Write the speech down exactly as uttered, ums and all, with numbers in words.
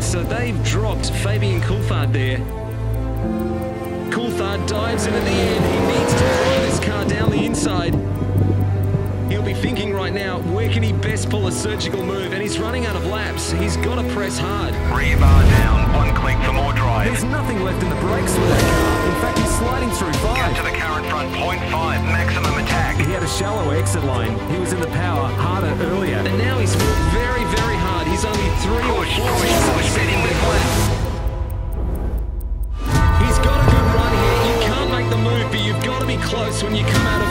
So they've dropped Fabian Coulthard there. Coulthard dives in at the end. He needs to drive this car down the inside. He'll be thinking right now, where can he best pull a surgical move? And he's running out of laps. He's got to press hard. Rebar down, one click for more drive. There's nothing left in the brakes with that car. In fact, he's sliding through five. Get to the current front, point five, maximum attack. He had a shallow exit ane. He was in the power harder earlier. And now he's worked very, very hard. He's only three or Push, four push, tenths of a push, second push. behind. He's got a good run here. You can't make the move, but you've got to be close when you come out